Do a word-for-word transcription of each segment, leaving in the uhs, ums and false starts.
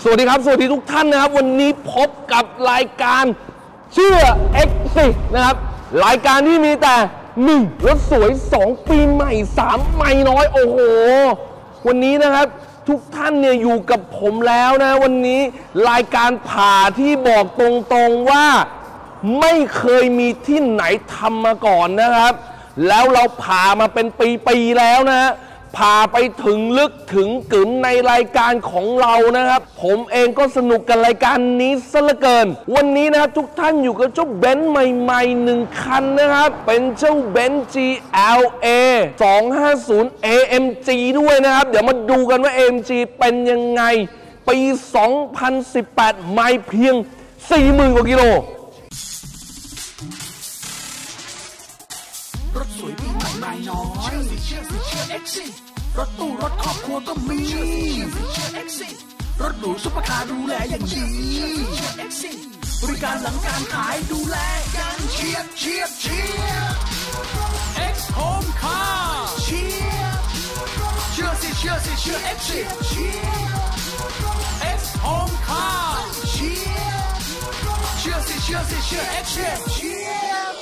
สวัสดีครับสวัสดีทุกท่านนะครับวันนี้พบกับรายการเชื่อ เอ็กซ์ นะครับรายการที่มีแต่หนึ่งรถสวยสองปีใหม่สามใหม่น้อยโอ้โหวันนี้นะครับทุกท่านเนี่ยอยู่กับผมแล้วนะวันนี้รายการผ่าที่บอกตรงๆว่าไม่เคยมีที่ไหนทำมาก่อนนะครับแล้วเราผ่ามาเป็นปีๆแล้วนะพาไปถึงลึกถึงกึ๋นในรายการของเรานะครับผมเองก็สนุกกับรายการนี้ซะเหลือเกินวันนี้นะครับทุกท่านอยู่กับเจ้าเบนซ์ใหม่ๆหนึ่งคันนะครับเป็นเจ้าเบนซ์ จี แอล เอ สองห้าศูนย์ เอ เอ็ม จี ด้วยนะครับเดี๋ยวมาดูกันว่า เอ เอ็ม จี เป็นยังไงปีสองพันสิบแปดไม่เพียง สี่หมื่น กว่ากิโลรถสวยปีใหม่ใหม่น้อยเชื่อสิเชื่อเอ็กซี่รถตู้รถครอบครัวก็มีเชื่อสิเชื่อเอ็กซี่รถหรูซุปเปอร์คาร์ดูแลอย่างดีเชื่อเอ็กซี่บริการหลังการขายดูแลกันเชียร์เชียร์เชียร์เอ็กซ์โฮมคาร์เชียร์เชื่อสิเชื่อสิเชื่อเอ็กซี่เชียร์เอ็กซ์โฮมคาร์เชียร์เชื่อสิเชื่อสิเชื่อเอ็กซี่เชียร์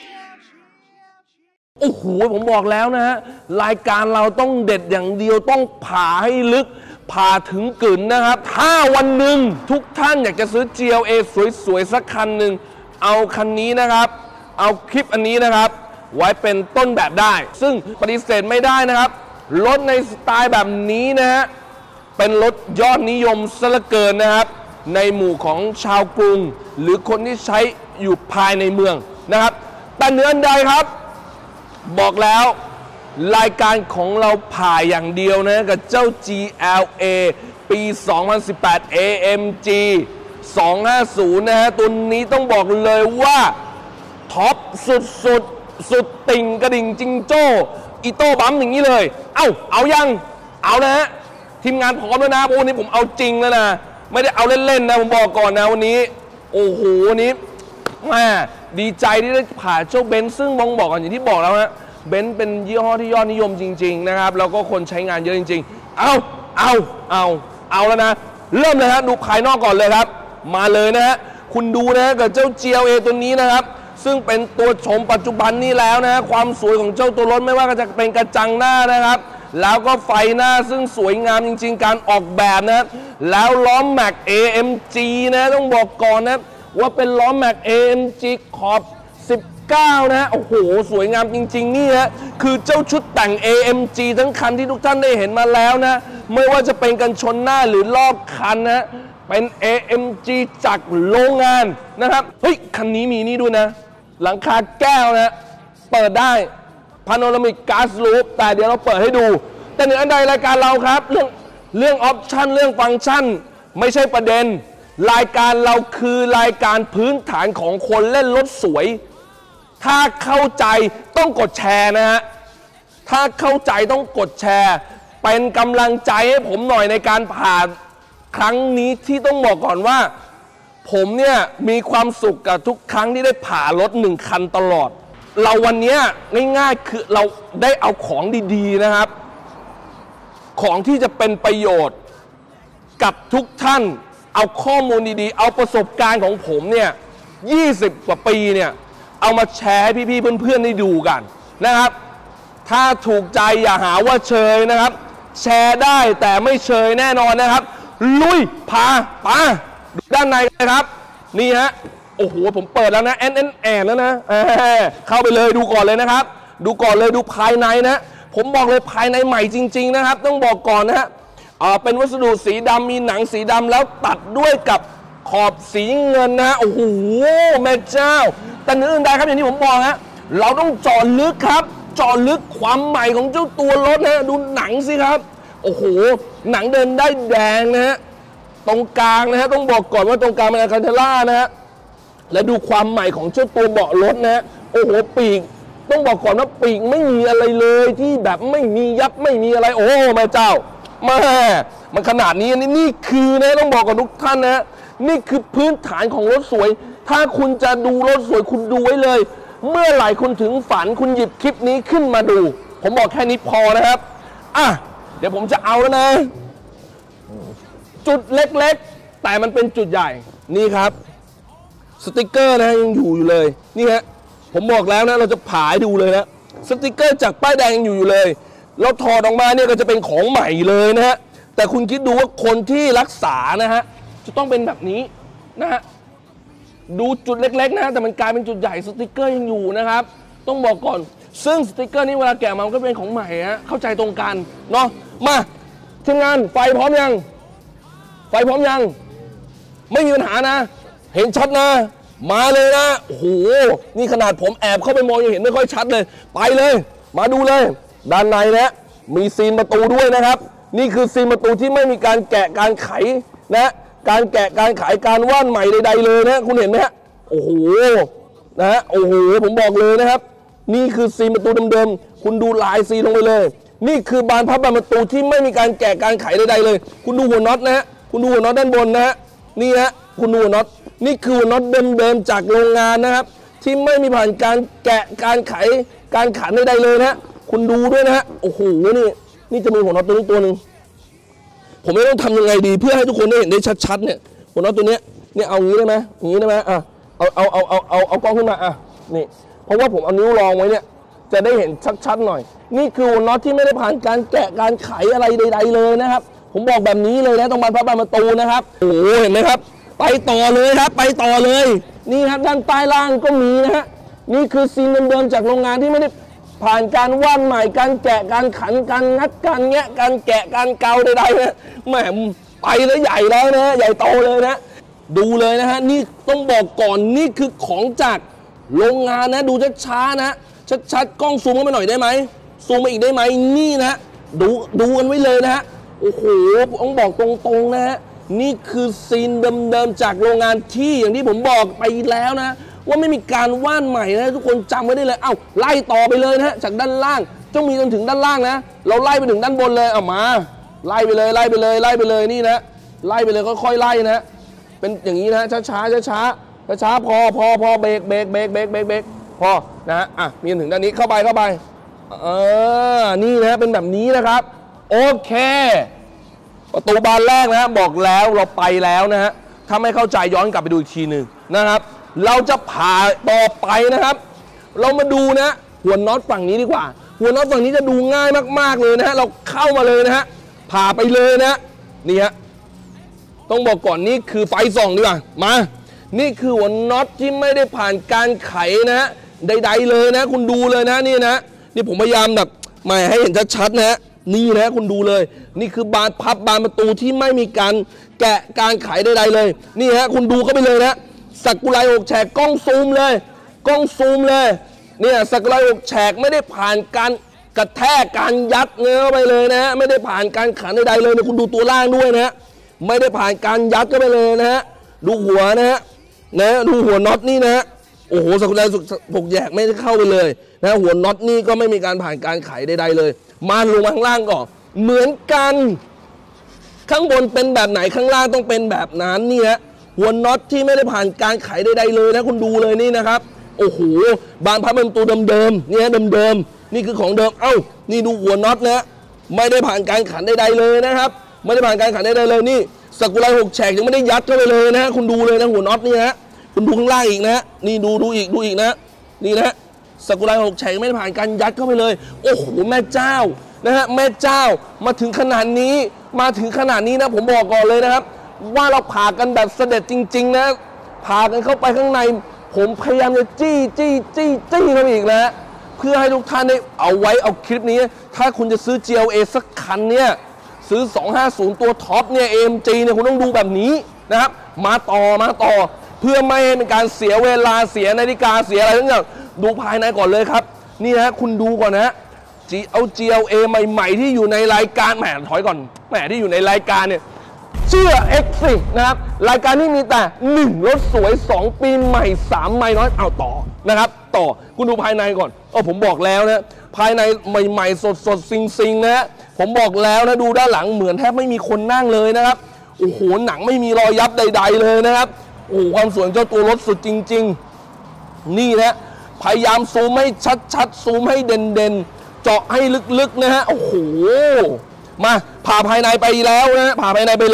โอ้โหผมบอกแล้วนะฮะรายการเราต้องเด็ดอย่างเดียวต้องผ่าให้ลึกผ่าถึงกึ๋นนะครับถ้าวันหนึ่งทุกท่านอยากจะซื้อ จี แอล เอ สวยๆสักคันหนึ่งเอาคันนี้นะครับเอาคลิปอันนี้นะครับไว้เป็นต้นแบบได้ซึ่งปฏิเสธไม่ได้นะครับรถในสไตล์แบบนี้นะฮะเป็นรถยอดนิยมซะเหลือเกินนะครับในหมู่ของชาวกรุงหรือคนที่ใช้อยู่ภายในเมืองนะครับแต่เหนืออันใดครับบอกแล้วรายการของเราผ่าอย่างเดียวนะกับเจ้า จี แอล เอ ปี สองพันสิบแปด เอ เอ็ม จี สองห้าศูนย์นะฮะตัวนี้ต้องบอกเลยว่าท็อปสุดสุดสุดติ่งกระดิ่งจิงโจ้อีโต้บัมอย่างนี้เลยเอ้าเอายังเอานะฮะทีมงานพร้อมแล้วนะวันนี้ผมเอาจริงแล้วนะไม่ได้เอาเล่นๆนะผมบอกก่อนนะวันนี้โอ้โหวันนี้แม่ดีใจที่ได้ผ่าเจ้าเบนซ์ซึ่งมองบอกกันอย่างที่บอกแล้วนะเบนซ์เป็นยี่ห้อที่ยอดนิยมจริงๆนะครับแล้วก็คนใช้งานเยอะจริงๆเอาเอาเอาเอาแล้วนะเริ่มเลยฮะดูภายนอกก่อนเลยครับมาเลยนะฮะคุณดูนะกับเจ้า จี แอล เอ ตัวนี้นะครับซึ่งเป็นตัวชมปัจจุบันนี้แล้วนะความสวยของเจ้าตัวรถไม่ว่าจะเป็นกระจังหน้านะครับแล้วก็ไฟหน้าซึ่งสวยงามจริงๆการออกแบบนะแล้วล้อแม็ก เอ เอ็ม จี นะต้องบอกก่อนนะว่าเป็นล้อแม็ก เอ เอ็ม จี ขอบสิบเก้านะโอ้โหสวยงามจริงๆนี่ฮะคือเจ้าชุดแต่ง เอ เอ็ม จี ทั้งคันที่ทุกท่านได้เห็นมาแล้วนะไม่ว่าจะเป็นกันชนหน้าหรือรอบคันนะเป็น เอ เอ็ม จี จากโรงงานนะครับเฮ้ยคันนี้มีนี่ด้วยนะหลังคาแก้วนะเปิดได้พาโนรามิกก๊าซลูปแต่เดี๋ยวเราเปิดให้ดูแต่เหนืออันใดรายการเราครับเรื่องเรื่องออปชั่นเรื่องฟังก์ชันไม่ใช่ประเด็นรายการเราคือรายการพื้นฐานของคนเล่นรถสวยถ้าเข้าใจต้องกดแชร์นะฮะถ้าเข้าใจต้องกดแชร์เป็นกำลังใจให้ผมหน่อยในการผ่านครั้งนี้ที่ต้องบอกก่อนว่าผมเนี่ยมีความสุขกับทุกครั้งที่ได้ผ่ารถหนึ่งคันตลอดเราวันนี้ง่ายๆคือเราได้เอาของดีๆนะครับของที่จะเป็นประโยชน์กับทุกท่านเอาข้อมูลดีๆเอาประสบการณ์ของผมเนี่ยยี่สิบกว่าปีเนี่ยเอามาแชร์ให้พี่ๆเพื่อนๆได้ดูกันนะครับถ้าถูกใจอย่าหาว่าเชยนะครับแชร์ได้แต่ไม่เชยแน่นอนนะครับลุยพาปาด้านในนะครับนี่ฮะโอ้โหผมเปิดแล้วนะแอนแอนแอนแล้วนะเข้าไปเลยดูก่อนเลยนะครับดูก่อนเลยดูภายในนะผมบอกเลยภายในใหม่จริงๆนะครับต้องบอกก่อนนะฮะเป็นวัสดุสีดำมีหนังสีดำแล้วตัดด้วยกับขอบสีเงินนะโอ้โหแม่เจ้าแต่เนื้ออื่นใดครับอย่างที่ผมบอกฮะเราต้องเจาะลึกครับเจาะลึกความใหม่ของเจ้าตัวรถนะดูหนังสิครับโอ้โหหนังเดินได้แดงนะฮะตรงกลางนะฮะต้องบอกก่อนว่าตรงกลางเป็นอะคันเทล่านะฮะและดูความใหม่ของเจ้าตัวเบาะรถนะฮะโอ้โหปีกต้องบอกก่อนว่าปีกไม่มีอะไรเลยที่แบบไม่มียับไม่มีอะไรโอ้แม่เจ้ามามันขนาดนี้นี่นี่คือนะต้องบอกกับทุกท่านนะนี่คือพื้นฐานของรถสวยถ้าคุณจะดูรถสวยคุณดูไว้เลยเมื่อไหร่คุณถึงฝันคุณหยิบคลิปนี้ขึ้นมาดูผมบอกแค่นี้พอนะครับอ่ะเดี๋ยวผมจะเอาแล้วนะจุดเล็กๆแต่มันเป็นจุดใหญ่นี่ครับสติกเกอร์นะยังอยู่อยู่เลยนี่ฮะผมบอกแล้วนะเราจะผ่าให้ดูเลยนะสติกเกอร์จากป้ายแดงยังอยู่อยู่เลยเราถอดออกมาเนี่ยก็จะเป็นของใหม่เลยนะฮะแต่คุณคิดดูว่าคนที่รักษานะฮะจะต้องเป็นแบบนี้นะฮะดูจุดเล็กๆนะแต่มันกลายเป็นจุดใหญ่สติกเกอร์ยังอยู่นะครับต้องบอกก่อนซึ่งสติกเกอร์นี้เวลาแกะมามันก็เป็นของใหม่ฮะเข้าใจตรงกันเนาะมาทีมงานไฟพร้อมยังไฟพร้อมยังไม่มีปัญหานะเห็นชัดนะมาเลยนะโอ้โหนี่ขนาดผมแอบเข้าไปมองยังเห็นไม่ค่อยชัดเลยไปเลยมาดูเลยด้านในนะมีซีนประตูด้วยนะครับนี่คือซีนประตูที่ไม่มีการแกะการไขนะการแกะการไขการว่านใหม่ใดๆเลยนะคุณเห็นไหมฮะโอ้โหนะฮะโอ้โหผมบอกเลยนะครับนี่คือซีนประตูเดิมๆคุณดูลายซีนลงไปเลยนี่คือบานพับบานประตูที่ไม่มีการแกะการไขใดๆเลยคุณดูหัวน็อตนะฮะคุณดูหัวน็อตด้านบนนะฮะนี่ฮะคุณดูหัวน็อตนี่คือหัวน็อตเดิมๆจากโรงงานนะครับที่ไม่มีผ่านการแกะการไขการขันใดๆเลยนะคุณดูด้วยนะฮะโอ้โหนี่นี่จะมีหัวน็อตตัวนี้ตัวหนึ่งผมไม่ต้องทำยังไงดีเพื่อให้ทุกคนได้เห็นได้ชัดๆเนี่ยหัวน็อตตัวนี้เนี่ยเอางี้ได้ไหมอย่างนี้ได้ไหมอ่ะเอาเอาเอาเอาเอาเอากล้องขึ้นมาอ่ะนี่เพราะว่าผมเอานิ้วรองไว้เนี่ยจะได้เห็นชัดๆหน่อยนี่คือหัวน็อตที่ไม่ได้ผ่านการแกะการไขอะไรใดๆเลยนะครับผมบอกแบบนี้เลยนะตรงบานพับบานประตูนะครับโอ้โหเห็นไหมครับไปต่อเลยครับไปต่อเลยนี่ครับด้านใต้ล่างก็มีนะฮะนี่คือซีนเดิมๆจากโรงงานที่ไม่ได้ผ่านการว่านใหม่การแกะการขันการงัดการแงะการแกะการเกาใดๆนะแหมไปแล้วใหญ่แล้วนะใหญ่โตเลยนะดูเลยนะฮะนี่ต้องบอกก่อนนี่คือของจากโรงงานนะดูช้าๆนะชัดๆกล้องซูมเข้ามาหน่อยได้ไหมซูมมาอีกได้ไหมนี่นะดูดูกันไว้เลยนะฮะโอ้โหต้องบอกตรงๆนะฮะนี่คือซีนเดิมๆจากโรงงานที่อย่างที่ผมบอกไปแล้วนะว่าไม่มีการว่านใหม่นะทุกคนจำไว้ได้เลยเอ้าไล่ต่อไปเลยนะจากด้านล่างต้องมีจนถึงด้านล่างนะเราไล่ไปถึงด้านบนเลยเอามาไล่ไปเลยไล่ไปเลยไล่ไปเลยนี่นะไล่ไปเลยค่อยๆไล่นะเป็นอย่างนี้นะช้าช้าช้าช้าช้าช้าพอพอพอเบรกเบรกเบรกเบรกเบรกเบรกพอนะอ่ะมีถึงด้านนี้เข้าไปเข้าไปเออนี่นะเป็นแบบนี้นะครับโอเคประตูบานแรกนะบอกแล้วเราไปแล้วนะฮะถ้าไม่เข้าใจย้อนกลับไปดูอีกทีหนึ่งนะครับเราจะผ่าต่อไปนะครับเรามาดูนะหัวน็อตฝั่งนี้ดีกว่าหัวน็อตฝั่งนี้จะดูง่ายมากๆเลยนะฮะเราเข้ามาเลยนะฮะผ่าไปเลยนะนี่ฮะต้องบอกก่อนนี่คือไฟส่องดีกว่ามานี่คือหัวน็อตที่ไม่ได้ผ่านการไขนะฮะใดๆเลยนะคุณดูเลยนะนี่นะนี่ผมพยายามแบบไม่ให้เห็นชัดๆนะฮะนี่นะคุณดูเลยนี่คือบานพับบานประตูที่ไม่มีการแกะการไขใดๆเลยนี่ฮะคุณดูเข้าไปเลยนะสักุไรหกแฉกกล้องซูมเลยกล้องซูมเลยเนี่ยสักุไรหกแฉกไม่ได้ผ่านการกระแทกการยัดเนื้อไปเลยนะฮะไม่ได้ผ่านการขันใดๆเลยนะคุณดูตัวล่างด้วยนะฮะไม่ได้ผ่านการยัดก็ไปเลยนะฮะดูหัวนะฮะนะดูหัวน็อตนี่นะฮะโอ้โหสักุไรหกแฉกไม่ได้เข้าไปเลยนะหัวน็อตนี่ก็ไม่มีการผ่านการไขใดๆเลยมาลงมาข้างล่างก่อนเหมือนกันข้างบนเป็นแบบไหนข้างล่างต้องเป็นแบบนั้นนี่ฮะหัวน็อตที่ไม่ได้ผ่านการไขใดๆเลยนะคุณดูเลยนี่นะครับโอ้โหบานพับเป็นตัวเดิมๆนี่ฮะเดิมๆนี่คือของเดิมเอ้านี่ดูหัวน็อตนะไม่ได้ผ่านการขันใดๆเลยนะครับไม่ได้ผ่านการขันใดๆเลยนี่สักุไรหกแฉกยังไม่ได้ยัดเข้าไปเลยนะคุณดูเลยนะหัวน็อตนี่ฮะคุณดูข้างล่างอีกนะนี่ดูดูอีกดูอีกนะนี่นะสักุไรหกแฉกไม่ได้ผ่านการยัดเข้าไปเลยโอ้โหแม่เจ้านะฮะแม่เจ้ามาถึงขนาดนี้มาถึงขนาดนี้นะผมบอกก่อนเลยนะครับว่าเราผ่ากันแบบเสด็จจริงๆนะผ่ากันเข้าไปข้างในผมพยายามจะจี้จี้จี้จี้เข้าไปอีกนะเพื่อให้ทุกท่านได้เอาไว้เอาคลิปนี้ถ้าคุณจะซื้อ จี แอล เอ สักคันเนี่ยซื้อสองห้าศูนย์ตัวท็อปเนี่ย เอ็ม จี เนี่ยคุณต้องดูแบบนี้นะครับมาต่อมาต่อเพื่อไม่ให้เป็นการเสียเวลาเสียนาฬิกาเสียอะไรทั้งอย่างดูภายในก่อนเลยครับนี่นะคุณดูก่อนนะเอา จี แอล เอ ใหม่ๆที่อยู่ในรายการแหมถอยก่อนแหมที่อยู่ในรายการเนี่ยเชื่อ X สินะครับรายการที่มีแต่หนึ่งรถสวยสองปีใหม่สามไม่น้อยเอาต่อนะครับต่อคุณดูภายในก่อนเออผมบอกแล้วนะภายในใหม่ๆสดๆซิงๆนะผมบอกแล้วนะดูด้านหลังเหมือนแทบไม่มีคนนั่งเลยนะครับโอ้โหหนังไม่มีรอยยับใดๆเลยนะครับโอ้ความสวยเจ้าตัวรถสุดจริงๆนี่นะพยายามซูมให้ชัดๆซูมให้เด่นๆเจาะให้ลึกๆนะฮะโอ้โหมาผ่าภายในไปแล้วนะผ่าภายในไปแล้ว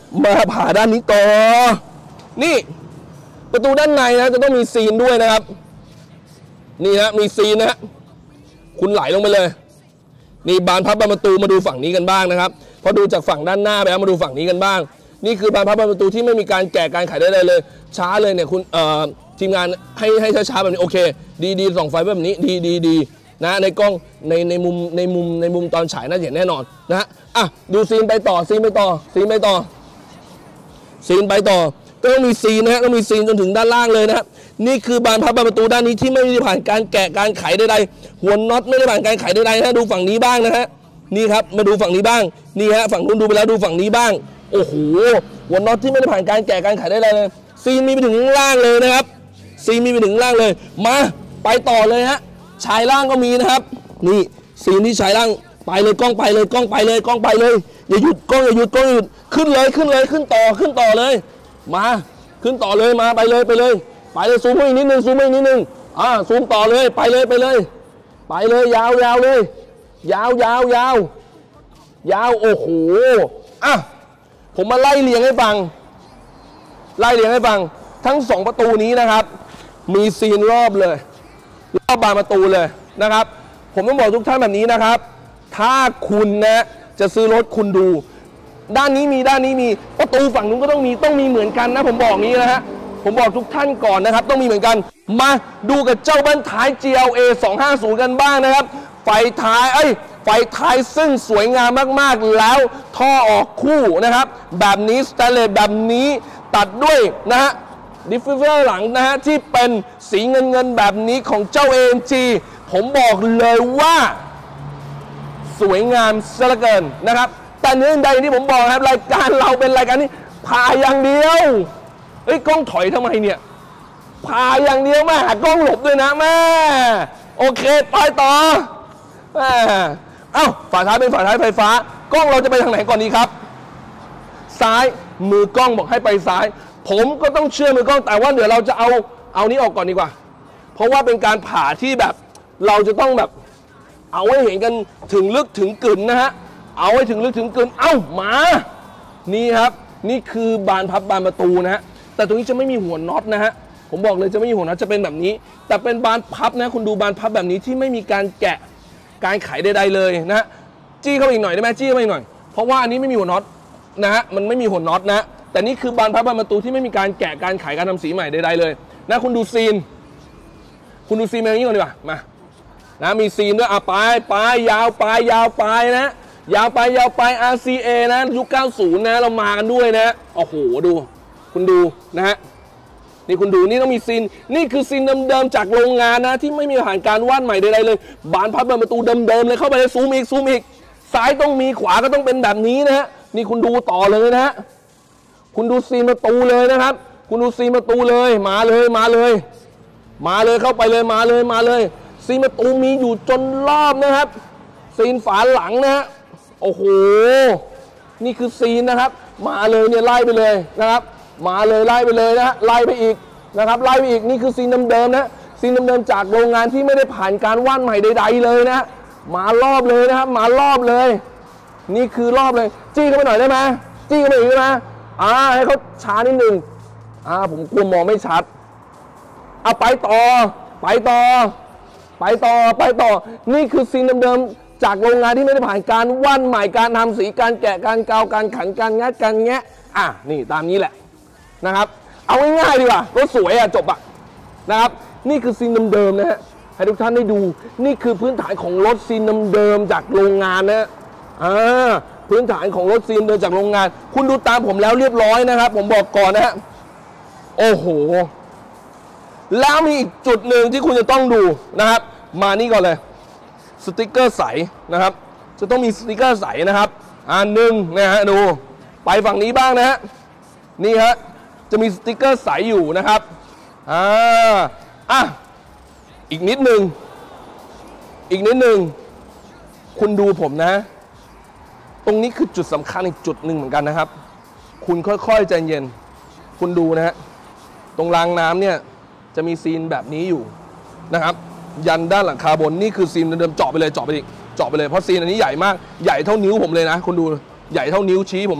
มาผ่าด้านนี้ต่อนี่ประตูด้านในนะจะต้องมีซีนด้วยนะครับนี่นะมีซีนนะคุณไหลลงไปเลยนี่บานพับบานประตูมาดูฝั่งนี้กันบ้างนะครับพอดูจากฝั่งด้านหน้าไปแล้วมาดูฝั่งนี้กันบ้างนี่คือบานพับบานประตูที่ไม่มีการแกะการไขได้เลยช้าเลยเนี่ยคุณเอ่อทีมงานให้ให้ช้าๆแบบนี้โอเคดีดีส่องไฟแบบนี้ดีดีดีนะในกล้องในในมุมในมุมในมุมตอนฉายน่าจะเห็นแน่นอนนะฮะอ่ะดูซีนไปต่อซีนไปต่อซีนไปต่อซีนไปต่อก็ต้องมีซีนนะฮะต้องมีซีนจนถึงด้านล่างเลยนะครับนี่คือบานพับบานประตูด้านนี้ที่ไม่ได้ผ่านการแกะการไขใดๆหัวน็อตไม่ได้ผ่านการไขใดๆนะดูฝั่งนี้บ้างนะฮะนี่ครับมาดูฝั่งนี้บ้างนี่ฮะฝั่งนู้นดูไปแล้วดูฝั่งนี้บ้างโอ้โหหัวน็อตที่ไม่ได้ผ่านการแกะการไขใดๆเลยซีนมีไปถึงล่างเลยนะครับซีนมีไปถึงล่างเลยมาไปต่อเลยฮะชายล่างก็มีนะครับนี่ซีนที่ชายล่างไปเลยกล้องไปเลยกล้องไปเลยกล้องไปเลยอย่าหยุดกล้องอย่าหยุดกล้องอย่าหยุดขึ้นเลยขึ้นเลยขึ้นต่อขึ้นต่อเลยมาขึ้นต่อเลยมาไปเลยไปเลยไปเลยซูมอีกนิดนึงซูมอีกนิดนึงอ่าซูมต่อเลยไปเลยไปเลยไปเลยยาวยาวเลยยาวยาวยาวยาวโอ้โหอ่ะผมมาไล่เรียงให้ฟังไล่เรียงให้ฟังทั้งสองประตูนี้นะครับมีซีนรอบเลยรอบบานประตูเลยนะครับผมต้องบอกทุกท่านแบบนี้นะครับถ้าคุณนะจะซื้อรถคุณดูด้านนี้มีด้านนี้มีประตูฝั่งนู้นก็ต้องมีต้องมีเหมือนกันนะผมบอกนี้นะฮะผมบอกทุกท่านก่อนนะครับต้องมีเหมือนกันมาดูกับเจ้าบ้านท้าย จี แอล เอ สองห้าศูนย์กันบ้างนะครับไฟท้ายเอ้ยไฟท้ายซึ่งสวยงามมากๆแล้วท่อออกคู่นะครับแบบนี้สแตนเลสแบบนี้ตัดด้วยนะฮะดิฟฟิวเซอร์หลังนะฮะที่เป็นสีเงินเงินแบบนี้ของเจ้า เอ เอ็ม จี ผมบอกเลยว่าสวยงามซะเหลือเกินนะครับแต่เนื่องใดที่ผมบอกครับรายการเราเป็นรายการที่พาอย่างเดียวเอ้ยกล้องถอยทำไมเนี่ยพาอย่างเดียวมาหากล้องหลบด้วยนะแม่โอเคไปต่อแม่เอ้าฝาท้ายเป็นฝาท้ายไฟฟ้ากล้องเราจะไปทางไหนก่อนดีครับซ้ายมือกล้องบอกให้ไปซ้ายผมก็ต้องเชื่อมือกล้องแต่ว่าเดี๋ยวเราจะเอาเอานี้ออกก่อนดีกว่าเพราะว่าเป็นการผ่าที่แบบเราจะต้องแบบเอาให้เห็นกันถึงลึกถึงกึ่นนะฮะเอาให้ถึงลึกถึงกึ่นเอ้ามานี่ครับนี่คือบานพับบานประตูนะฮะแต่ตรงนี้จะไม่มีหัวน็อตนะฮะผมบอกเลยจะไม่มีหัวน็อตจะเป็นแบบนี้แต่เป็นบานพับนะคุณดูบานพับแบบนี้ที่ไม่มีการแกะการไขใดๆเลยนะฮะจี้เข้าไปอีกหน่อยได้ไหมจี้เข้าไปอีกหน่อยเพราะว่าอันนี้ไม่มีหัวน็อตนะฮะมันไม่มีหัวน็อตนะแต่นี่คือบานพับบานประตูที่ไม่มีการแกะการไขการทำสีใหม่ใดๆเลยนะคุณดูซีนคุณดูซีนแบบนี้ก่อนดีกว่ามานะมีซีนด้วยอ่ะปลายปลายยาวปลายยาวปลายนะยาวไปยาวไป อาร์ ซี เอ นะยุคเก้าสิบนะเรามากันด้วยนะโอ้โหดูคุณดูนะฮะนี่คุณดูนี่ต้องมีซีนนี่คือซีนเดิมๆจากโรงงานนะที่ไม่มีผ่านการวาดใหม่ใดๆเลยบานพับบานประตูเดิมๆเลยเข้าไปเลยซูมอีกซูมอีกซ้ายต้องมีขวาก็ต้องเป็นแบบนี้นะฮะนี่คุณดูต่อเลยนะฮะคุณดูซีนประตูเลยนะครับคุณดูซีนประตูเลยมาเลยมาเลยมาเลยเข้าไปเลยมาเลยมาเลยซีนประตูมีอยู่จนรอบนะครับซีนฝาหลังนะฮะโอ้โหนี่คือซีนนะครับมาเลยเนี่ยไล่ไปเลยนะครับมาเลยไล่ไปเลยนะฮะไล่ไปอีกนะครับไล่ไปอีกนี่คือซีนเดิมๆนะซีนเดิมๆจากโรงงานที่ไม่ได้ผ่านการวาดใหม่ใดๆเลยนะมารอบเลยนะครับมารอบเลยนี่คือรอบเลยจี้เข้าไปหน่อยได้ไหมจี้เข้าไปอีกได้ไหมอ่าให้เขาช้านิดนึงอ่าผมกลัวมองไม่ชัดเอาไปต่อไปต่อไปต่อไปต่อนี่คือซีนเดิมๆจากโรงงานที่ไม่ได้ผ่านการวาดใหม่การทำสีการแกะการเกาการขันการงัดการแงะอ่ะนี่ตามนี้แหละนะครับเอาง่ายๆดีกว่ารถสวยอ่ะจบอ่ะนะครับนี่คือซีนเดิมๆนะฮะให้ทุกท่านได้ดูนี่คือพื้นฐานของรถซีนเดิมๆจากโรงงานนะอ่าพื้นฐานของรถซีนเดิมจากโรงงานคุณดูตามผมแล้วเรียบร้อยนะครับผมบอกก่อนนะฮะโอ้โหแล้วมีอีกจุดหนึ่งที่คุณจะต้องดูนะครับมานี่ก่อนเลยสติกเกอร์ใสนะครับจะต้องมีสติกเกอร์ใสนะครับอันหนึ่งนะฮะดูไปฝั่งนี้บ้างนะฮะนี่ฮะจะมีสติกเกอร์ใสอยู่นะครับอ่าอ่ะอีกนิดหนึ่งอีกนิดหนึ่งคุณดูผมนะตรงนี้คือจุดสำคัญอีกจุดหนึ่งเหมือนกันนะครับคุณค่อยๆใจเย็นคุณดูนะฮะตรงรางน้ำเนี่ยจะมีซีนแบบนี้อยู่นะครับยันด้านหลังคาบนนี่คือซีนเดิมๆเจาะไปเลยเจาะไปอีกเจาะไปเลยเพราะซีนอันนี้ใหญ่มากใหญ่เท่านิ้วผมเลยนะคุณดูใหญ่เท่านิ้วชี้ผมเลย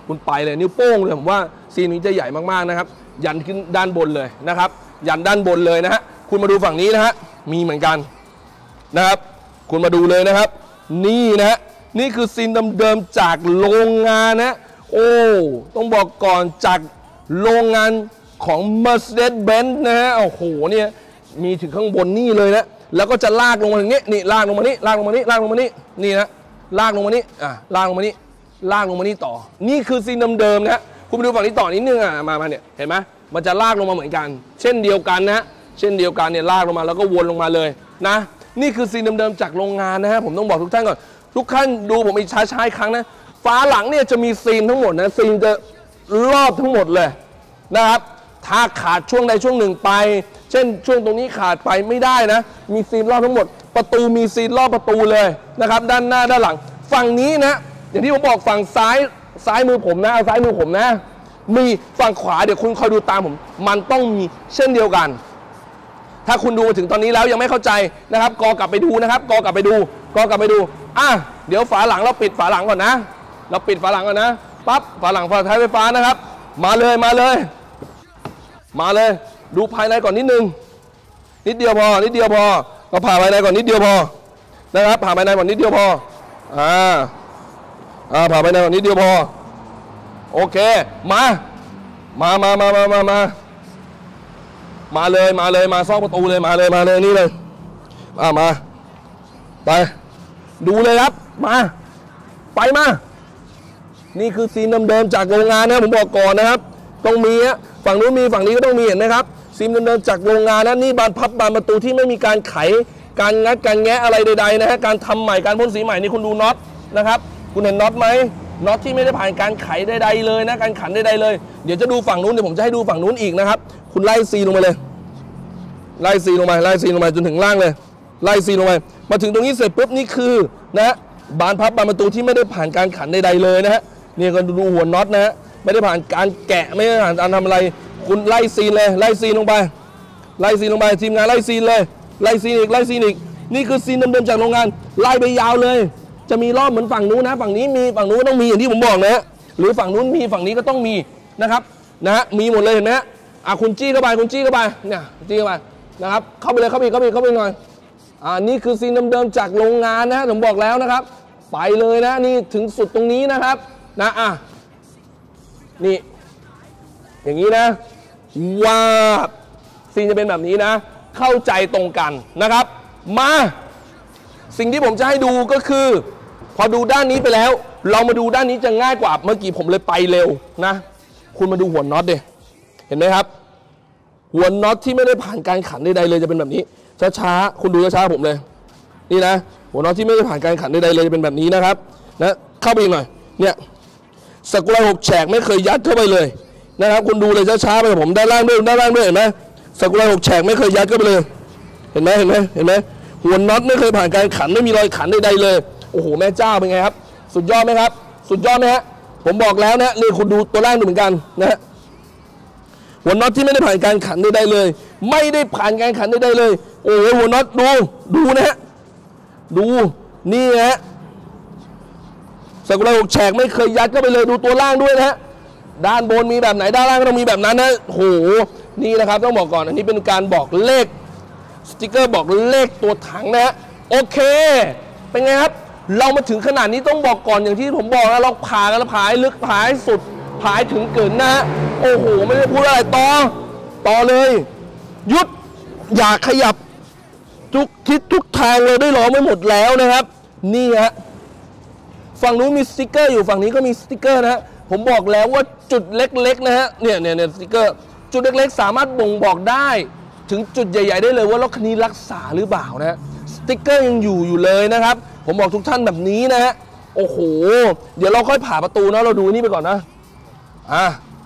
คุณไปเลยนิ้วโป้งเลยผมว่าซีนนี้จะใหญ่มากๆนะครับยันขึ้นด้านบนเลยนะครับยันด้านบนเลยนะฮะคุณมาดูฝั่งนี้นะฮะมีเหมือนกันนะครับคุณมาดูเลยนะครับนี่นะฮะนี่คือซีนเดิมๆจากโรงงานนะโอ้ต้องบอกก่อนจากโรงงานของ Mercedes-Benz นะฮะโอ้โหเนี่ยมีถึงข้างบนนี่เลยนะแล้วก็จะลากลงมาอย่างนี้นี่ลากลงมานี่ลากลงมานี่ลากลงมานี่นี่นะลากลงมานี่อ่ะลากลงมานี่ลากลงมานี่ต่อนี่คือซีนเดิมๆนะคุณไปดูฝั่งนี้ต่อนิดนึงอ่ะมามาเนี่ยเห็นไหมมันจะลากลงมาเหมือนกันเช่นเดียวกันนะเช่นเดียวกันเนี่ยลากลงมาแล้วก็วนลงมาเลยนะนี่คือซีนเดิมๆจากโรงงานนะฮะผมต้องบอกทุกท่านก่อนทุกท่านดูผมอีกช้าๆอีกครั้งนะฝาหลังเนี่ยจะมีซีนทั้งหมดนะซีนจะรอบทั้งหมดเลยนะครับถ้าขาดช่วงใดช่วงหนึ่งไปเช่นช่วงตรงนี้ขาดไปไม่ได้นะมีซีนรอบทั้งหมดประตูมีซีนรอบประตูเลยนะครับด้านหน้าด้านหลังฝั่งนี้นะอย่างที่ผมบอกฝั่งซ้ายซ้ายมือผมนะเอาซ้ายมือผมนะมีฝั่งขวาเดี๋ยวคุณคอยดูตามผมมันต้องมีเช่นเดียวกันถ้าคุณดูมาถึงตอนนี้แล้วยังไม่เข้าใจนะครับกอกลับไปดูนะครับกอกลับไปดูกอกลับไปดูอ่ะเดี๋ยวฝาหลังเราปิดฝาหลังก่อนนะเราปิดฝาหลังก่อนนะปั๊บฝาหลังฝาท้ายไฟฟ้านะครับมาเลยมาเลยมาเลยดูภายในก่อนนิดนึงนิดเดียวพอนิดเดียวพอเราผ่าภายในก่อนนิดเดียวพอนะครับผ่าภายในก่อนนิดเดียวพออ่าอ่าผ่าภายในก่อนนิดเดียวพอโอเคมามามามามามามามาเลยมาเลยมาซอกประตูเลยมาเลยมาเลยนี่เลยอ่ามาไปดูเลยครับมาไปมานี่คือซีนเดิมๆจากโรงงานนะผมบอกก่อนนะครับต้องมีฮะฝั่งนู้นมีฝั่งนี้ก็ต้องมีเห็นไหมครับซีนเดิมๆจากโรงงานนะนี่บานพับบานประตูที่ไม่มีการไขการงัดการแงะอะไรใดๆนะฮะการทำใหม่การพ่นสีใหม่นี่คุณดูน็อตนะครับคุณเห็นน็อตไหมน็อตที่ไม่ได้ผ่านการไขใดๆเลยนะการขันใดๆเลยเดี๋ยวจะดูฝั่งนู้นเดี๋ยวผมจะให้ดูฝั่งนู้นอีกนะครับคุณไล่ซีลงไปเลยไล่ซีลงไปไล่ซีลงไปจนถึงล่างเลยไล่ซีลงไปมาถึงตรงนี้เสร็จปุ๊บนี่คือนะบานพับบานประตูที่ไม่ได้ผ่านการขันใดๆเลยนะฮะนี่ก็ดูหัวน็อตนะฮะไม่ได้ผ่านการแกะไม่ได้ผ่านการทำอะไรคุณไล่ซีนเลยไล่ซีนลงไปไล่ซีนลงไปทีมงานไล่ซีนเลยไล่ซีนอีกไล่ซีนอีกนี่คือซีนเดิมๆจากโรงงานไล่ไปยาวเลยจะมีรอบเหมือนฝั่งนู้นนะฝั่งนี้มีฝั่งนู้นก็ต้องมีอย่างที่ผมบอกนะฮะหรือฝั่งนู้นมีฝั่งนี้ก็ต้องมีนะครับนะฮะมีหมดเลยเห็นไหมฮะอ่ะคุณจี้เข้าไปคุณจี้เข้าไปเนี่ยจี้เข้าไปนะครับเข้าไปเลยเข้าไปเข้าไปเข้าไปหน่อยอ่านี่คือซีนเดิมๆจากโรงงานนะผมบอกแล้วนะครับไปเลยนะนี่ถึงสุดตรงนี้นะครับนะอ่ะนี่อย่างนี้นะว่าซีนจะเป็นแบบนี้นะเข้าใจตรงกันนะครับมาสิ่งที่ผมจะให้ดูก็คือพอดูด้านนี้ไปแล้วเรามาดูด้านนี้จะง่ายกว่าเมื่อกี้ผมเลยไปเร็วนะคุณมาดูหัวน็อตดิเห็นไหมครับหัวน็อตที่ไม่ได้ผ่านการขันใดๆเลยจะเป็นแบบนี้ช้าๆคุณดูช้าๆผมเลยนี่นะหัวน็อตที่ไม่ได้ผ่านการขันใดๆเลยจะเป็นแบบนี้นะครับนะเข้าไปอีกหน่อยเนี่ยสกุลหกแฉกไม่เคยยัดเข้าไปเลยนะครับคุณดูเลยช้าๆไปกับผมด้านล่างด้วยด้านล่างด้วยเห็นไหมสกุลหกแฉกไม่เคยยัดเข้าไปเลยเห็นไหมเห็นไหมเห็นไหมหัวน็อตไม่เคยผ่านการขันไม่มีรอยขันใดๆเลยโอ้โหแม่เจ้าเป็นไงครับสุดยอดไหมครับสุดยอดไหมฮะผมบอกแล้วนะนี่คุณดูตัวล่างดูเหมือนกันนะฮะหัวน็อตที่ไม่ได้ผ่านการขันใดๆเลยไม่ได้ผ่านการขันใดๆเลยโอ้โหหัวน็อตดูดูนะฮะดูนี่ฮะสกุลหกแฉกไม่เคยยัดเข้าไปเลยดูตัวล่างด้วยนะฮะด้านบนมีแบบไหนด้านล่างก็ต้องมีแบบนั้นนะโอ้โหนี่นะครับต้องบอกก่อนอันนี้เป็นการบอกเลขสติ๊กเกอร์บอกเลขตัวถังนะฮะโอเคเป็นไงครับเรามาถึงขนาดนี้ต้องบอกก่อนอย่างที่ผมบอกนะเราผ่ากันผ่าให้ลึกผ่าให้สุดผ่าให้ถึงเกินนะฮะโอ้โหไม่ได้พูดอะไรต่อต่อเลยหยุดอย่าขยับทุกทิศทุกทางเลยได้หรอไม่หมดแล้วนะครับนี่ฮะฝั่งนู้นมีสติ๊กเกอร์อยู่ฝั่งนี้ก็มีสติ๊กเกอร์นะฮะผมบอกแล้วว่าจุดเล็กๆนะฮะเนี่ยเนี่ยเนี่ยสติ๊กเกอร์จุดเล็กๆสามารถบ่งบอกได้ถึงจุดใหญ่ๆได้เลยว่ารถคันนี้รักษาหรือเปล่านะสติ๊กเกอร์ยังอยู่อยู่เลยนะครับผมบอกทุกท่านแบบนี้นะฮะโอ้โหเดี๋ยวเราค่อยผ่าประตูนะเราดูนี่ไปก่อนนะอ่ะ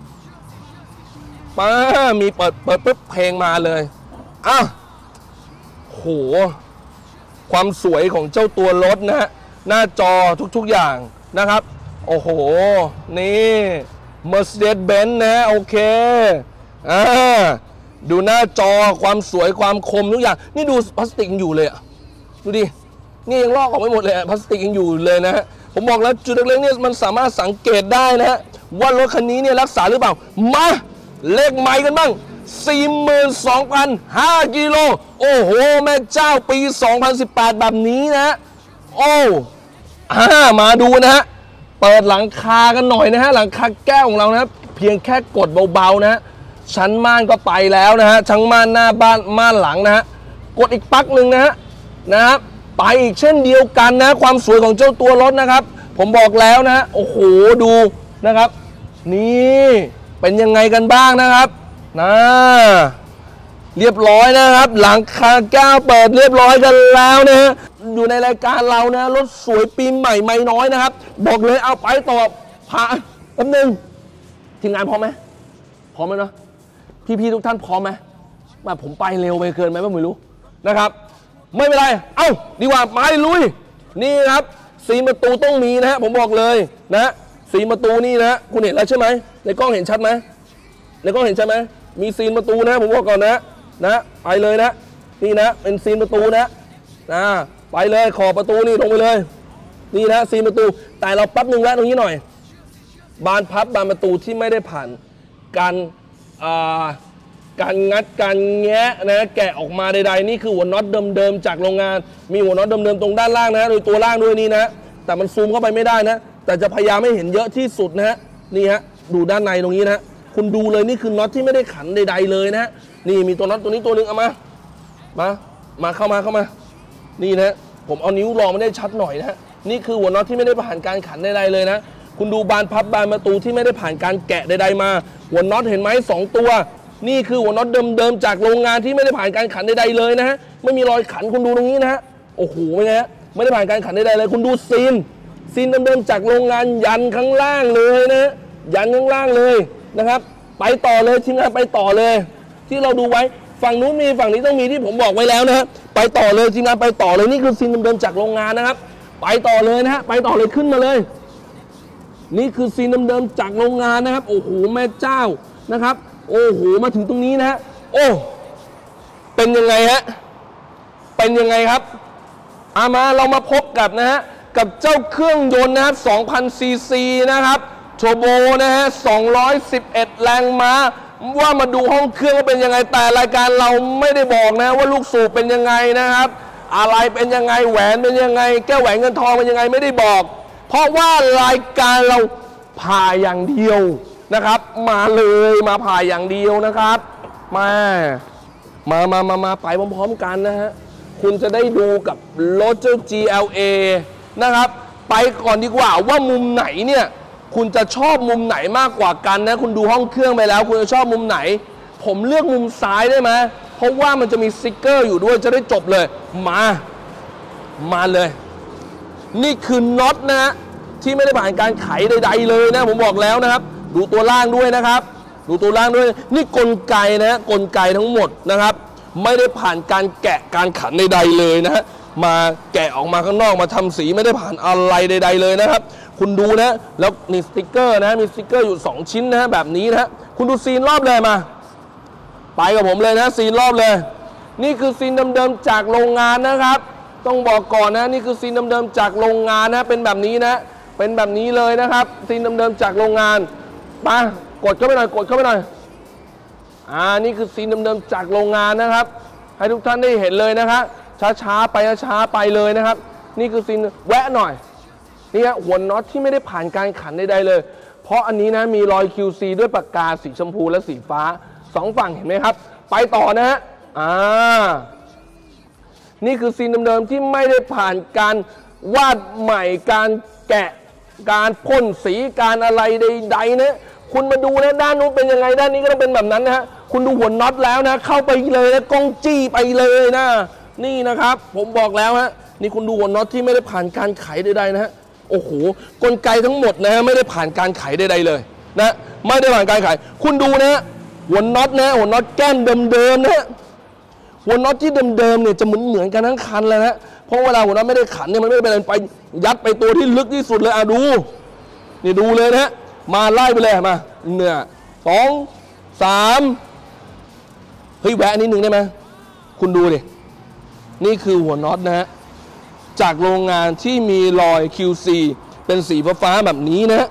ป้ามีเปิดเปิดปุ๊บเพลงมาเลยอ่ะโหความสวยของเจ้าตัวรถนะฮะหน้าจอทุกๆอย่างนะครับโอ้โหนี่ Mercedes-Benz นะโอเคอ่าดูหน้าจอความสวยความคมทุกอย่างนี่ดูพลาสติกยังอยู่เลยอ่ะดูดินี่ยังลอกออกไม่หมดเลยพลาสติกยังอยู่เลยนะฮะผมบอกแล้วจุดเล็กๆเนี่ยมันสามารถสังเกตได้นะฮะว่ารถคันนี้เนี่ยรักษาหรือเปล่ามาเลขไมล์กันบ้าง สี่หมื่นสองพันห้า กิโลโอ้โหแม่เจ้าปีสองพันสิบแปดแบบนี้นะโอ้อ่ามาดูนะฮะเปิดหลังคากันหน่อยนะฮะหลังคาแก้วของเรานะครับเพียงแค่กดเบาๆนะฮะชั้นม่านก็ไปแล้วนะฮะชั้นม่านหน้าบ้านม่านหลังนะฮะกดอีกปักหนึ่งนะฮะนะครับไปอีกเช่นเดียวกันนะความสวยของเจ้าตัวรถนะครับผมบอกแล้วนะโอ้โหดูนะครับนี่เป็นยังไงกันบ้างนะครับนะเรียบร้อยนะครับหลังคาแก้วเปิดเรียบร้อยกันแล้วนะฮะอยู่ในรายการเรานะรถสวยปีใหม่ไม่น้อยนะครับบอกเลยเอาไปต่อพาแป๊บนึงทีมงานพร้อมไหมพร้อมไหมเนาะพี่ๆทุกท่านพร้อมไหมมาผมไปเร็วไปเกินไหมไม่รู้นะครับไม่เป็นไรเอ้าดีกว่าไปลุยนี่ครับสีประตูต้องมีนะฮะผมบอกเลยนะสีประตูนี่นะคุณเห็นแล้วใช่ไหมในกล้องเห็นชัดไหมในกล้องเห็นใช่ไหมมีซีนประตูนะผมบอกก่อนนะนะไปเลยนะนี่นะเป็นซีนประตูนะนะไปเลยขอบประตูนี่ลงไปเลยนี่นะซีนประตูแต่เราปั๊บหนึ่งแล้วตรงนี้หน่อยบานพับบานประตูที่ไม่ได้ผ่านการการงัดการแงะนะแกะออกมาใดๆนี่คือหัวน็อตเดิมๆจากโรงงานมีหัวน็อตเดิมๆตรงด้านล่างนะโดยตัวล่างด้วยนี่นะแต่มันซูมเข้าไปไม่ได้นะแต่จะพยายามไม่เห็นเยอะที่สุดนะฮะนี่ฮะดูด้านในตรงนี้นะคุณดูเลยนี่คือน็อตที่ไม่ได้ขันใดๆเลยนะนี่มีตัวน็อตตัวนี้ตัวนึงเอามามามาเข้ามาเข้ามานี่นะผมเอานิ้วลองมาได้ชัดหน่อยนะนี่คือหัวน็อตที่ไม่ได้ผ่านการขันใดๆเลยนะคุณดูบานพับบานประตูที่ไม่ได้ผ่านการแกะใดๆมาหัวน็อตเห็นไหมสองตัวนี่คือหัวน็อตเดิมๆจากโรงงานที่ไม่ได้ผ่านการขันใดๆเลยนะฮะไม่มีรอยขันคุณดูตรงนี้นะฮะโอ้โหเป็นไงฮะไม่ได้ผ่านการขันใดๆเลยคุณดูซีนซีนเดิมๆจากโรงงานยันข้างล่างเลยนะยันข้างล่างเลยนะครับไปต่อเลยทีมงานไปต่อเลยที่เราดูไว้ฝั่งนู้นมีฝั่งนี้ต้องมีที่ผมบอกไว้แล้วนะฮะไปต่อเลยทีมงานไปต่อเลยนี่คือซีนเดิมๆจากโรงงานนะครับไปต่อเลยนะฮะไปต่อเลยขึ้นมาเลยนี่คือซีนเดิมๆจากโรงงานนะครับโอ้โหแม่เจ้านะครับโอ้โหมาถึงตรงนี้นะฮะโอ้เป็นยังไงฮะเป็นยังไงครับอามาเรามาพบกับนะฮะกับเจ้าเครื่องยนต์นะครับ สองพัน ซี ซี นะครับโทโบนะฮะสองร้อยสิบเอ็ดแรงม้าว่ามาดูห้องเครื่องว่าเป็นยังไงแต่รายการเราไม่ได้บอกนะว่าลูกสูบเป็นยังไงนะครับอะไรเป็นยังไงแหวนเป็นยังไงแก้วแหวนเงินทองเป็นยังไงไม่ได้บอกเพราะว่ารายการเราผ่าอย่างเดียวนะครับมาเลยมาผ่าอย่างเดียวนะครับมามามามามาไปพร้อมๆกันนะฮะคุณจะได้ดูกับรถเจ้า จี แอล เอ นะครับไปก่อนดีกว่าว่ามุมไหนเนี่ยคุณจะชอบมุมไหนมากกว่ากันนะคุณดูห้องเครื่องไปแล้วคุณจะชอบมุมไหนผมเลือกมุมซ้ายได้ไหมเพราะว่ามันจะมีสติ๊กเกอร์อยู่ด้วยจะได้จบเลยมามาเลยนี่คือน็อตนะฮะที่ไม่ได้ผ่านการไขใดๆเลยนะผมบอกแล้วนะครับดูตัวล่างด้วยนะครับดูตัวล่างด้วยนี่กลไกนะกลไกทั้งหมดนะครับไม่ได้ผ่านการแกะการขันใดๆเลยนะฮะมาแกะออกมาข้างนอกมาทำสีไม่ได้ผ่านอะไรใดๆเลยนะครับคุณดูนะแล้วนี่สติ๊กเกอร์นะมีสติ๊กเกอร์อยู่สองชิ้นนะแบบนี้นะคุณดูซีนรอบเลยมาไปกับผมเลยนะซีนรอบเลยนี่คือซีนเดิมๆจากโรงงานนะครับต้องบอกก่อนนะนี่คือซีนเดิมๆจากโรงงานนะเป็นแบบนี้นะเป็นแบบนี้เลยนะครับซีนเดิมๆจากโรงงานมากดเข้าไปหน่อยกดเข้าไปหน่อยอ่านี่คือซีนเดิมๆจากโรงงานนะครับให้ทุกท่านได้เห็นเลยนะครับช้าๆไปช้าๆไปเลยนะครับนี่คือซีนแวะหน่อยนี่ฮะหัวน็อตที่ไม่ได้ผ่านการขันใดๆเลยเพราะอันนี้นะมีรอย คิว ซี ด้วยปากกาสีชมพูและสีฟ้าสองฝั่งเห็นไหมครับไปต่อนะฮะอ่านี่คือซีนเดิมๆที่ไม่ได้ผ่านการวาดใหม่การแกะการพ่นสีการอะไรใดๆนะคุณมาดูนะด้านนู้นเป็นยังไงด้านนี้ก็ต้องเป็นแบบนั้นนะฮะคุณดูหัวน็อตแล้วนะเข้าไปเลยนะกล้องจี้ไปเลยนะนี่นะครับผมบอกแล้วฮะนี่คุณดูหัวน็อตที่ไม่ได้ผ่านการไขใดๆนะฮะโอ้โหกลไกทั้งหมดนะไม่ได้ผ่านการไขใดๆเลยนะไม่ได้ผ่านการไขคุณดูนะหัวน็อตนะหัวน็อตแก้มเดิมๆนะหัวน็อตที่เดิมๆเนี่ยจะเหมือนเหมือนกันทั้งคันเลยนะเพราะเวลาหัวน็อตไม่ได้ขันเนี่ยมันไม่ได้ไปยัดไปตัวที่ลึกที่สุดเลยอ่ะดูนี่ดูเลยนะมาไล่ไปเลยมาเนี่ยสองสามเฮ้ยแวะนิดหนึ่งได้ไหมคุณดูดินี่คือหัวน็อตนะฮะจากโรงงานที่มีรอย คิว ซี เป็นสีฟ้าๆแบบนี้นะ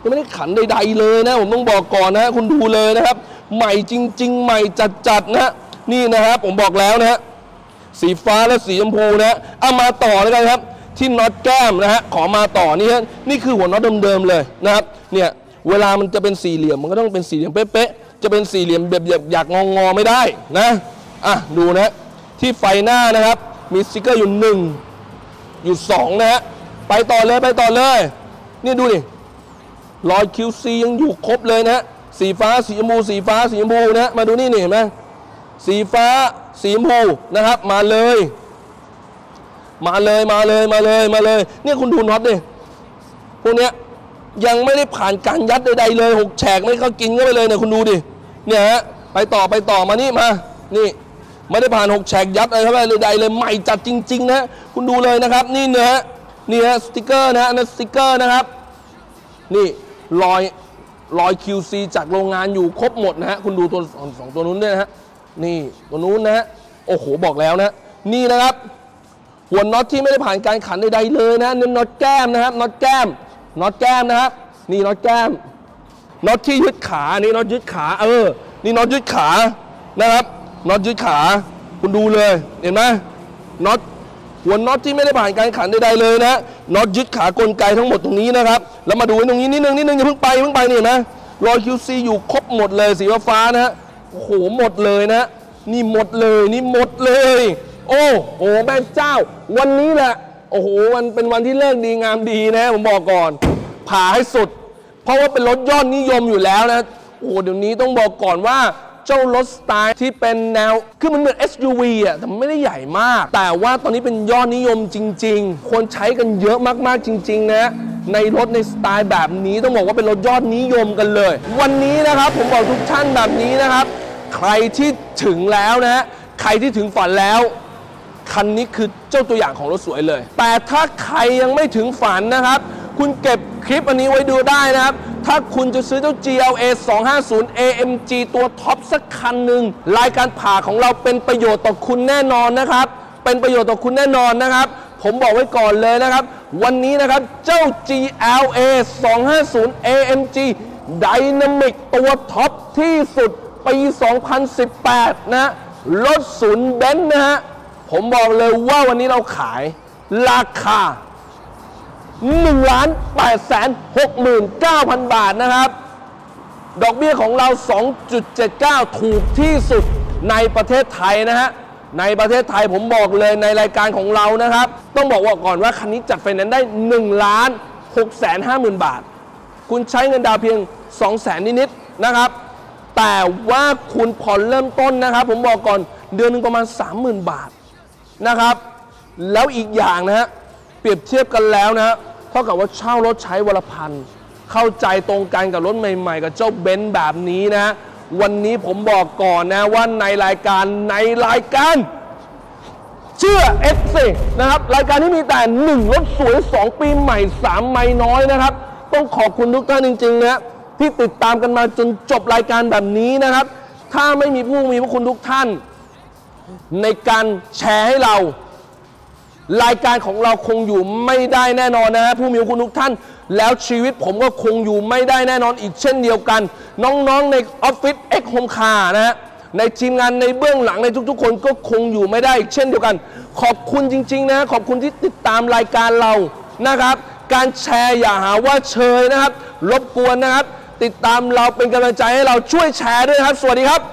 ยังไม่ได้ขันใดๆเลยนะผมต้องบอกก่อนนะคุณดูเลยนะครับใหม่จริงๆใหม่จัดๆนะนี่นะครับผมบอกแล้วนะสีฟ้าและสีชมพูนะเอามาต่อเลยกันครับที่น็อตแก้มนะฮะขอมาต่อนี่ฮะนี่คือหัวน็อตเดิมๆเลยนะครับเนี่ยเวลามันจะเป็นสี่เหลี่ยมมันก็ต้องเป็นสี่เหลี่ยมเป๊ะๆจะเป็นสี่เหลี่ยมแบบอยากงอๆไม่ได้นะอ่ะดูนะที่ไฟหน้านะครับมีสติ๊กเกอร์อยู่หนึ่งอยู่สองนะฮะไปต่อเลยไปต่อเลยนี่ดูดิรอย คิว ซี ยังอยู่ครบเลยนะสีฟ้าสีชมพูสีฟ้าสีชมพูนะมาดูนี่นี่เห็นไหมสีฟ้าสีชมพูนะครับมาเลยมาเลยมาเลยมาเลยมาเลยเนี่ยคุณดูน็อตดิพวกเนี้ยยังไม่ได้ผ่านการยัดใดๆเลยหกแฉกไม่เข้ากินก็ไปเลยเนี่ยคุณดูดิเนี่ยฮะไปต่อไปต่อมานี่มานี่ไม่ได้ผ่านหกแฉกยัดอะไรเข้าไปใดๆเลยใหม่จัดจริงๆนะคุณดูเลยนะครับนี่เนะฮะนี่ฮะสติกเกอร์นะฮะนั่นสติกเกอร์นะครับนี่รอยรอย คิว ซี จากโรงงานอยู่ครบหมดนะฮะคุณดูตัวสองตัวนู้นด้วยนะฮะนี่ตัวนู้นนะฮะโอ้โหบอกแล้วนะนี่นะครับหัวน็อตที่ไม่ได้ผ่านการขันใดๆเลยนะนี่น็อตแก้มนะครับน็อตแก้มน็อตแก้มนะครับนี่น็อตแก้มน็อตที่ยึดขานี่น็อตยึดขาเออนี่น็อตยึดขานะครับน็อตยึดขาคุณดูเลยเห็นไหมน็อตหัวน็อตที่ไม่ได้ผ่านการขันใดๆเลยนะน็อตยึดขากลไกทั้งหมดตรงนี้นะครับแล้วมาดูตรงนี้นิดนึงนิดนึงอย่าเพิ่งไปเพิ่งไปนี่นะรอย คิว ซี อยู่ครบหมดเลยสีฟ้านะฮะโอ้โหหมดเลยนะนี่หมดเลยนี่หมดเลยโอ้โหแม่เจ้าวันนี้แหละโอ้โหมันเป็นวันที่เลิกดีงามดีนะผมบอกก่อนผ่าให้สุดเพราะว่าเป็นรถยอดนิยมอยู่แล้วนะโอ้เดี๋ยวนี้ต้องบอกก่อนว่าเจ้ารถสไตล์ที่เป็นแนวคือมันเหมือน เอส ยู วี อ่ะแต่มันไม่ได้ใหญ่มากแต่ว่าตอนนี้เป็นยอดนิยมจริงๆคนใช้กันเยอะมากๆจริงๆนะในรถในสไตล์แบบนี้ต้องบอกว่าเป็นรถยอดนิยมกันเลยวันนี้นะครับผมบอกทุกท่านแบบนี้นะครับใครที่ถึงแล้วนะใครที่ถึงฝันแล้วคันนี้คือเจ้าตัวอย่างของรถสวยเลยแต่ถ้าใครยังไม่ถึงฝันนะครับคุณเก็บคลิปอันนี้ไว้ดูได้นะครับถ้าคุณจะซื้อเจ้า จี แอล เอ สองห้าศูนย์ เอ เอ็ม จี ตัวท็อปสักคันหนึ่งรายการผ่าของเราเป็นประโยชน์ต่อคุณแน่นอนนะครับเป็นประโยชน์ต่อคุณแน่นอนนะครับผมบอกไว้ก่อนเลยนะครับวันนี้นะครับเจ้า จี แอล เอ สองห้าศูนย์ เอ เอ็ม จี Dynamic ตัวท็อปที่สุดปี สองพันสิบแปด นะรถศูนย์เบนซ์นะฮะผมบอกเลยว่าวันนี้เราขายราคา หนึ่งล้านแปดแสนหกหมื่นเก้าพัน บาทนะครับดอกเบี้ยของเรา สองจุดเจ็ดเก้า ถูกที่สุดในประเทศไทยนะฮะในประเทศไทยผมบอกเลยในรายการของเรานะครับต้องบอกว่าก่อนว่าคันนี้จัดไฟแนนซ์ได้ หนึ่งล้านหกแสนห้าหมื่น บาทคุณใช้เงินดาวเพียง สองแสน นิดๆนะครับแต่ว่าคุณผ่อนเริ่มต้นนะครับผมบอกก่อนเดือนหนึ่งประมาณ สามหมื่น บาทนะครับแล้วอีกอย่างนะฮะเปรียบเทียบกันแล้วนะฮะเท่ากับว่าเช่ารถใช้วันละพันเข้าใจตรงกันกับรถใหม่ๆกับเจ้าเบนซ์แบบนี้นะฮะวันนี้ผมบอกก่อนนะว่าในรายการในรายการเชื่อ เอฟ ซี นะครับรายการที่มีแต่หนึ่งรถสวยสองปีใหม่สามไม่น้อยนะครับต้องขอบคุณทุกท่านจริงๆนะที่ติดตามกันมาจนจบรายการแบบนี้นะครับถ้าไม่มีผู้มีพระคุณทุกท่านในการแชร์ให้เรารายการของเราคงอยู่ไม่ได้แน่นอนนะฮะผู้มีคุณทุกท่านแล้วชีวิตผมก็คงอยู่ไม่ได้แน่นอนอีกเช่นเดียวกันน้องๆในออฟฟิศ X Home Car นะฮะในทีมงานในเบื้องหลังในทุกๆคนก็คงอยู่ไม่ได้อีกเช่นเดียวกันขอบคุณจริงๆนะขอบคุณที่ติดตามรายการเรานะครับการแชร์อย่าหาว่าเชยนะครับรบกวนนะครับติดตามเราเป็นกำลังใจให้เราช่วยแชร์ด้วยครับสวัสดีครับ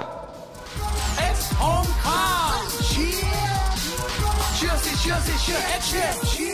X Home Car เชียร์เชียร์สิเชียร์สิเชียร์ X เชียร์